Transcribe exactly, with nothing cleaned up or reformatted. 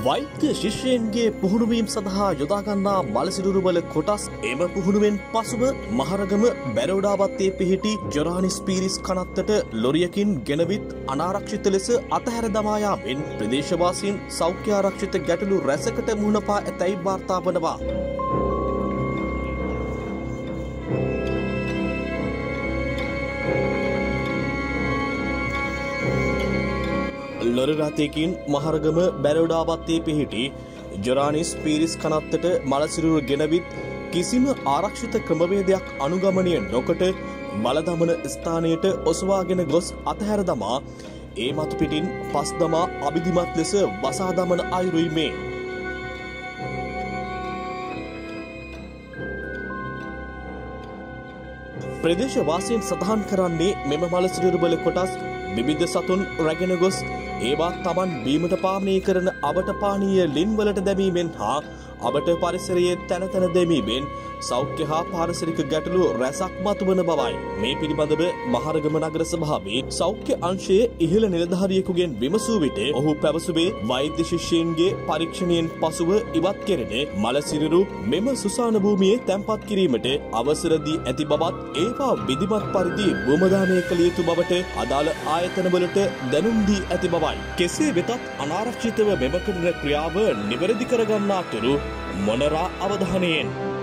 වෛද්‍ය ශිෂ්‍යයන්ගේ පුහුණුවීම් සඳහා යොදාගන්නා මලසිරුරුවල කොටස් එම පුහුණුවෙන් පසුව මහරගම බැරෝඩාවත්තේ පිහිටි ජොරානිස් පීරිස් කනත්තට ලොරියකින් ගෙනවිත් අනාරක්ෂිත ලෙස අතහැර දමා යාමෙන් ප්‍රදේශවාසීන් සෞඛ්‍ය ආරක්ෂිත ගැටලු රැසකට මුහුණ පා ඇතැයි වාර්තා වනවා. ලොරි රථයකින් මහරගම බැරෝඩාවත්තේ පිහිටි ජොරානිස් පීරිස් කනත්තට මලසිරුරු ගෙනවිත් කිසිම ආරක්ෂිත ක්‍රමවේදයක් අනුගමනය නොකොට මලදමන ස්ථානයට ඔසවාගෙන ගොස් අතහැර දමා ඒ මතු පිටින් පස් දමා අබිධිමත් ලෙස වසා දමන අයුරුයි මේ. ප්‍රදේශවාසීන් සඳහන් කරන්නේ මෙම මලසිරුරුවල කොටස් විවිධ සතුන් රැගෙන ගොස් ඒවා තමන් බීමට පානය කරන අවට පානීය ලින්වලට දැමීමෙන් හා අවට පරිසරයේ තැන තැන දැමීමෙන් සෞඛ්‍ය හා පාරිසරික ගැටලු රැසක් මතුවන බවයි. මේ පිළිබඳව මහරගම නගර සභාවේ සෞඛ්‍ය අංශයේ ඉහළ නිලධාරියෙකුගෙන් විමසූ විට ඔහු පැවසුවේ වෛද්‍ය ශිෂ්‍යයන්ගේ පරීක්ෂණයෙන් පසුව ඉවත් කෙරෙන මලසිරුරු මෙම සුසාන භූමියේ තැන්පත් කිරීමට අවසර දී ඇති බවත් ඒවා විධිමත් පරිදි භූමදානය කළ යුතු බවට අදාළ ආයතනවලට දැනුම් දී ඇති බවයි. කෙසේ වෙතත් අනාරක්ෂිතව මෙම කරන ක්‍රියාව නිවැරදි කරගන්නා තුරු මොනරා අවධානයෙන්